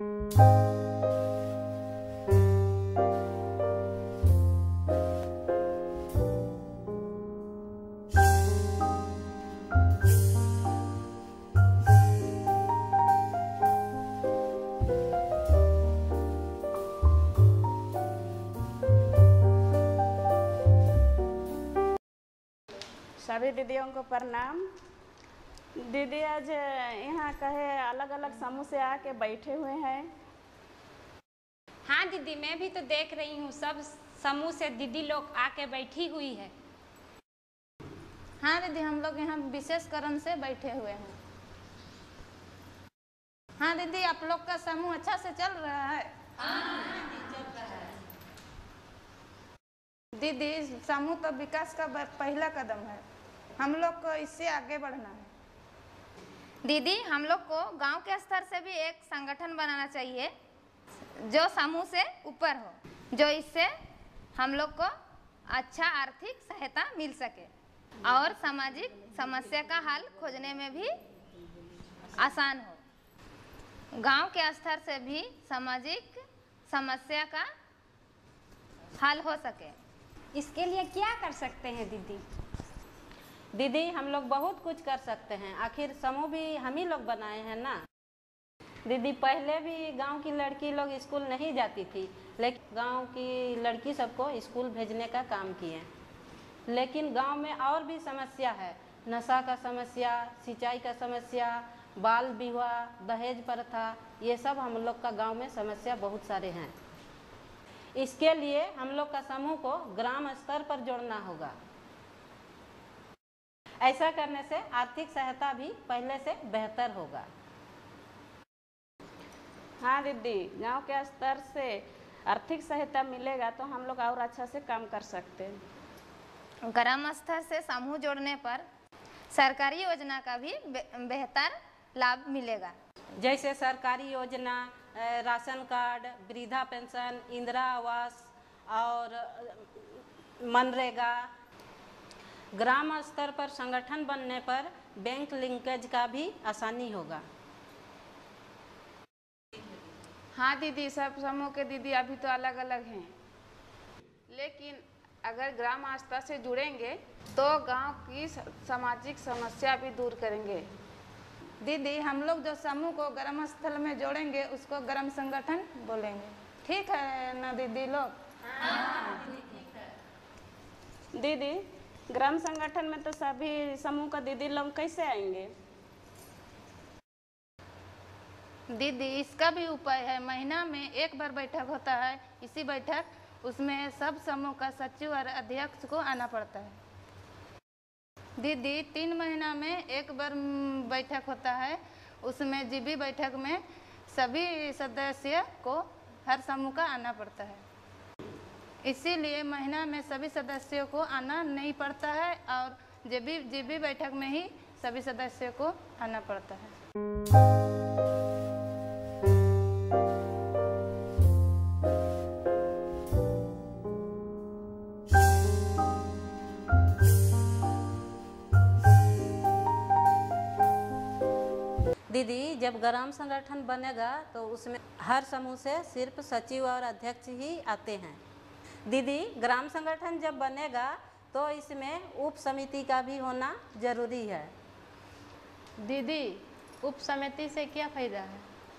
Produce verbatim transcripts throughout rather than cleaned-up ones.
सभी दीदियों को प्रणाम। दीदी आज यहाँ कहे अलग अलग समूह से आके बैठे हुए हैं। हाँ दीदी, मैं भी तो देख रही हूँ, सब समूह से दीदी लोग आके बैठी हुई है। हाँ दीदी, हम लोग यहाँ विशेष कारण से बैठे हुए हैं। हाँ दीदी, आप लोग का समूह अच्छा से चल रहा है? हाँ दीदी, चल रहा है। दीदी, समूह तो विकास का पहला कदम है, हम लोग को इससे आगे बढ़ना है। दीदी, हम लोग को गांव के स्तर से भी एक संगठन बनाना चाहिए जो समूह से ऊपर हो, जो इससे हम लोग को अच्छा आर्थिक सहायता मिल सके और सामाजिक समस्या का हल खोजने में भी आसान हो। गांव के स्तर से भी सामाजिक समस्या का हल हो सके। इसके लिए क्या कर सकते हैं दीदी? दीदी, हम लोग बहुत कुछ कर सकते हैं, आखिर समूह भी हम ही लोग बनाए हैं ना। दीदी, पहले भी गांव की लड़की लोग स्कूल नहीं जाती थी, लेकिन गांव की लड़की सबको स्कूल भेजने का काम किए। लेकिन गांव में और भी समस्या है, नशा का समस्या, सिंचाई का समस्या, बाल विवाह, दहेज प्रथा, ये सब हम लोग का गांव में समस्या बहुत सारे हैं। इसके लिए हम लोग का समूह को ग्राम स्तर पर जोड़ना होगा। ऐसा करने से आर्थिक सहायता भी पहले से बेहतर होगा। हाँ दीदी, गांव के स्तर से आर्थिक सहायता मिलेगा तो हम लोग और अच्छा से काम कर सकते हैं। ग्राम स्तर से समूह जोड़ने पर सरकारी योजना का भी बेहतर लाभ मिलेगा, जैसे सरकारी योजना, राशन कार्ड, वृद्धा पेंशन, इंदिरा आवास और मनरेगा। ग्राम स्तर पर संगठन बनने पर बैंक लिंकेज का भी आसानी होगा। हाँ दीदी, सब समूह के दीदी अभी तो अलग अलग हैं, लेकिन अगर ग्राम स्तर से जुड़ेंगे तो गांव की सामाजिक समस्या भी दूर करेंगे। दीदी, हम लोग जो समूह को ग्राम स्थल में जोड़ेंगे उसको ग्राम संगठन बोलेंगे। ठीक है ना दीदी लोग? हाँ दीदी, ठीक है। दीदी, ग्राम संगठन में तो सभी समूह का दीदी लोग कैसे आएंगे? दीदी, इसका भी उपाय है। महीना में एक बार बैठक होता है, इसी बैठक उसमें सब समूह का सचिव और अध्यक्ष को आना पड़ता है। दीदी, तीन महीना में एक बार बैठक होता है, उसमें जीबी बैठक में सभी सदस्य को हर समूह का आना पड़ता है। इसीलिए महीना में सभी सदस्यों को आना नहीं पड़ता है और जीबी जीबी बैठक में ही सभी सदस्यों को आना पड़ता है। दीदी, जब ग्राम संगठन बनेगा तो उसमें हर समूह से सिर्फ सचिव और अध्यक्ष ही आते हैं। दीदी, ग्राम संगठन जब बनेगा तो इसमें उप समिति का भी होना जरूरी है। दीदी, उप समिति से क्या फायदा है?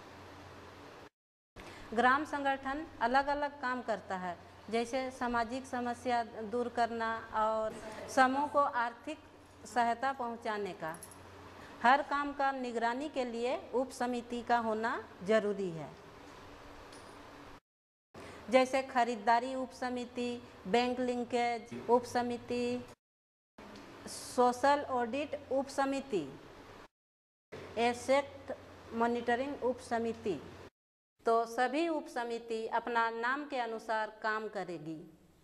ग्राम संगठन अलग अलग काम करता है, जैसे सामाजिक समस्या दूर करना और समूह को आर्थिक सहायता पहुंचाने का। हर काम का निगरानी के लिए उप समिति का होना जरूरी है, जैसे खरीदारी उप समिति, बैंक लिंकेज उप समिति, सोशल ऑडिट उप समिति, एसेट मॉनिटरिंग उप समिति। तो सभी उप समिति अपना नाम के अनुसार काम करेगी।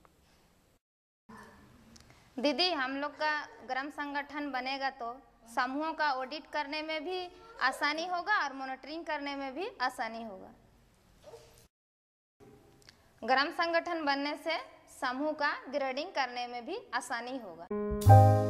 दीदी, हम लोग का ग्राम संगठन बनेगा तो समूहों का ऑडिट करने में भी आसानी होगा और मॉनिटरिंग करने में भी आसानी होगा। ग्राम संगठन बनने से समूह का ग्रेडिंग करने में भी आसानी होगा।